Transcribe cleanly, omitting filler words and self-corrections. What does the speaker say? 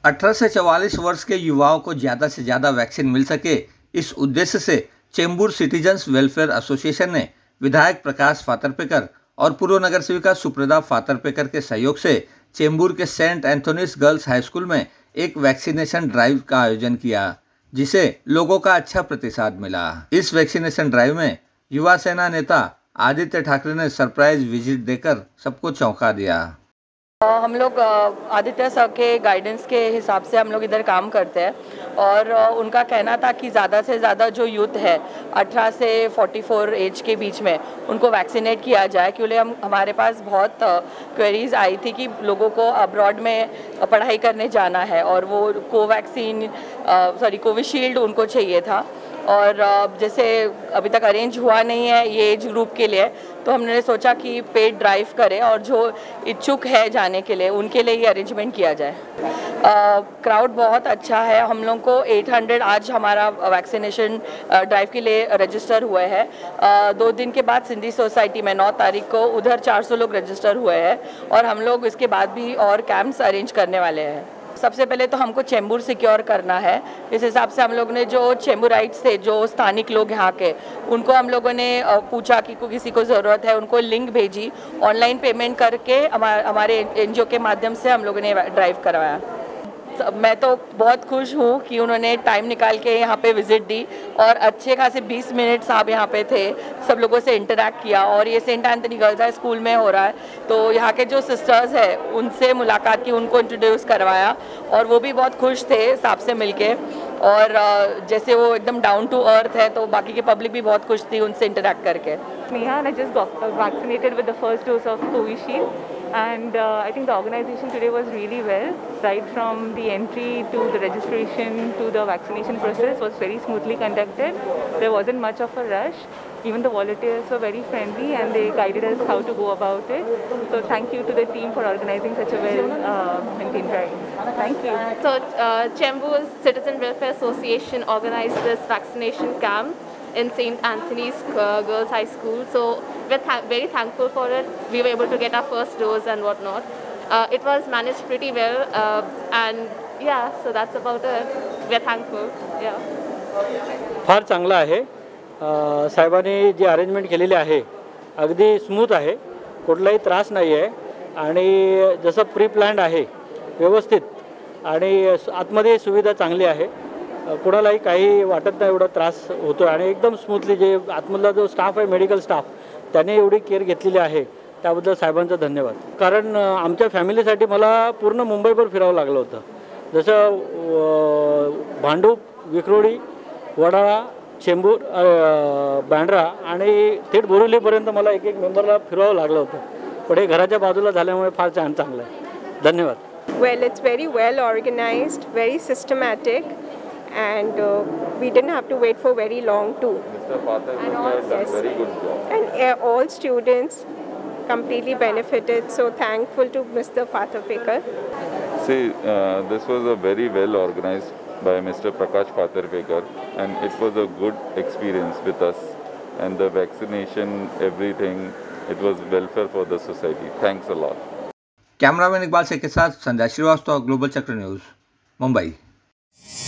18 से 44 वर्ष के युवाओं को ज़्यादा से ज़्यादा वैक्सीन मिल सके, इस उद्देश्य से चेंबूर सिटीजन्स वेलफेयर एसोसिएशन ने विधायक प्रकाश फातर्पेकर और पूर्व नगर सेविका सुप्रदा फातर्पेकर के सहयोग से चेंबूर के Saint Anthony's girls high school में एक वैक्सीनेशन ड्राइव का आयोजन किया, जिसे लोगों का अच्छा प्रतिसाद मिला। इस वैक्सीनेशन ड्राइव में युवा सेना नेता आदित्य ठाकरे ने सरप्राइज विजिट देकर सबको चौंका दिया। हम लोग आदित्य सर के गाइडेंस के हिसाब से हम लोग इधर काम करते हैं और उनका कहना था कि ज़्यादा से ज़्यादा जो यूथ है 18 से 44 एज के बीच में उनको वैक्सीनेट किया जाए, क्योंकि हमारे पास बहुत क्वेरीज आई थी कि लोगों को अब्रॉड में पढ़ाई करने जाना है और वो कोविशील्ड उनको चाहिए था और जैसे अभी तक अरेंज हुआ नहीं है ये एज ग्रुप के लिए, तो हमने सोचा कि पेड ड्राइव करें और जो इच्छुक है जाने के लिए उनके लिए ये अरेंजमेंट किया जाए। क्राउड बहुत अच्छा है। हम लोग को 800 आज हमारा वैक्सीनेशन ड्राइव के लिए रजिस्टर हुए हैं। 2 दिन के बाद सिंधी सोसाइटी में 9 तारीख को उधर 400 लोग रजिस्टर हुए हैं और हम लोग इसके बाद भी और कैंप्स अरेंज करने वाले हैं। सबसे पहले तो हमको चेंबूर सिक्योर करना है। इस हिसाब से हम लोग ने जो चेंबूराइट्स थे, जो स्थानिक लोग यहाँ के, उनको हम लोगों ने पूछा कि किसी को ज़रूरत है, उनको लिंक भेजी, ऑनलाइन पेमेंट करके हमारे एनजीओ के माध्यम से हम लोगों ने ड्राइव करवाया। मैं तो बहुत खुश हूँ कि उन्होंने टाइम निकाल के यहाँ पे विज़िट दी और अच्छे खासे 20 मिनट साहब यहाँ पे थे, सब लोगों से इंटरेक्ट किया। और ये Saint Anthony girls high school में हो रहा है, तो यहाँ के जो सिस्टर्स हैं उनसे मुलाकात की, उनको इंट्रोड्यूस करवाया और वो भी बहुत खुश थे साहब से मिलके। और जैसे वो एकदम डाउन टू अर्थ है, तो बाकी की पब्लिक भी बहुत खुश थी उनसे इंटरेक्ट करके। Neha, and I just got vaccinated with the first dose of Covishield, and I think the organization today was really well. Right from the entry to the registration to the vaccination process was very smoothly conducted. There wasn't much of a rush. Even the volunteers were very friendly and they guided us how to go about it. So thank you to the team for organizing such a well-maintained drive. Thank you. So Chembur Citizen Welfare Association organized this vaccination camp in St. Anthony's Girls High School. So we're very thankful for it. We were able to get our first dose and whatnot. It was managed pretty well, and yeah, so that's about it. We're thankful. Yeah. फार चांगला आहे. साहेबांनी जी arrangement केलेली आहे अगदी smooth आहे, कुठलाही त्रास नाही आहे आणि जसं प्री प्लॅन्ड आहे व्यवस्थित आणि आतमध्ये सुविधा चांगली आहे, कोणालाही काही वाटत नाही एवढा त्रास होतो आणि एकदम स्मूथली जे आतमधला जो स्टाफ आहे मेडिकल स्टाफ त्याने एवढी केअर घेतलेली आहे त्याबद्दल साहेबांचा धन्यवाद. कारण आमच्या फॅमिलीसाठी मला पूर्ण मुंबईभर फिरावं लागलं होतं, जसं भांडूप, विक्रोळी, वडाळा, चेंबूर, बँड्रा आणि थेट बोरिवलीपर्यंत मला एक मेंबरला फिरवावं लागलं होतं, पण हे घराच्या बाजूला झाल्यामुळे फार चांगलं आहे. धन्यवाद. Well, it's very well organized, very systematic, and we didn't have to wait for very long too. Mr. Pathak has done very good job. And all students completely benefited, so thankful to Mr. Fatherfikar. See, this was a very well organized by Mr. Prakash Fatherfikar, and it was a good experience with us, and the vaccination, everything, it was welfare for the society. Thanks a lot. Cameraman Iqbal Sheikh के साथ Sandhya Srivastava, global Chakra news, Mumbai.